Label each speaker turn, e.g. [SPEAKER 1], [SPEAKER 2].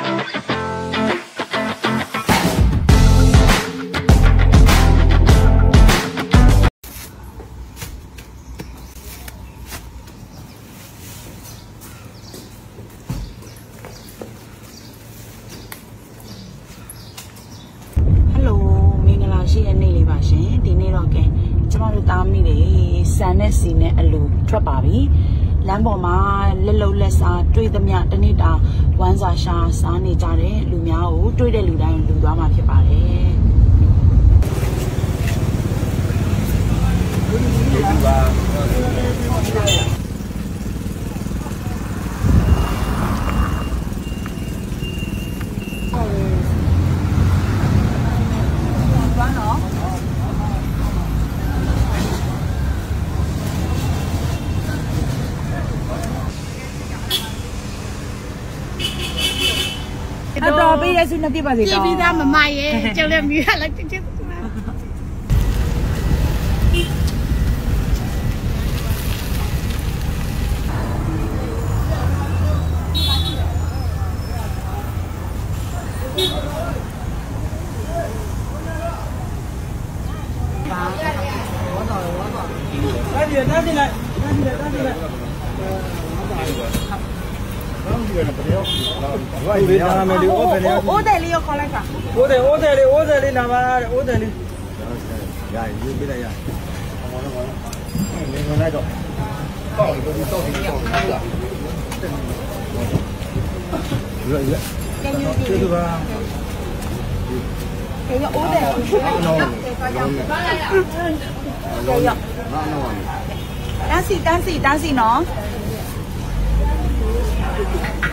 [SPEAKER 1] ဆန်နဲ့စီနဲ့အလူထွက်ပါပြီလမ်းပေါ်မှာလက်လုံးလက်စားတွေ့သမျှတနေ့တာဝမ်းစာရှာစားနေကြတဲ့လူများကိုတွေ့တဲ့လူတိုင်းလူသွားမှာဖြစ်ပါတယ်တော်ပေးရစုနှစ်ပြပါစေတော့ပြည်သားမမရဲ့ကျုပ်လည်းမြည်ရလိုက်ချစ်โอ้เดลี่ก็ขอไล่ค่ะโอ้เดลี่นะมาโอ้เดลี่ยายยืมไปได้ยายนี่ไงတော့တော့ဒီတော့ဒီတော့ရရကျေးဇူးပါကျေးဇူးအိုးတယ်နော်တန်းစီနော်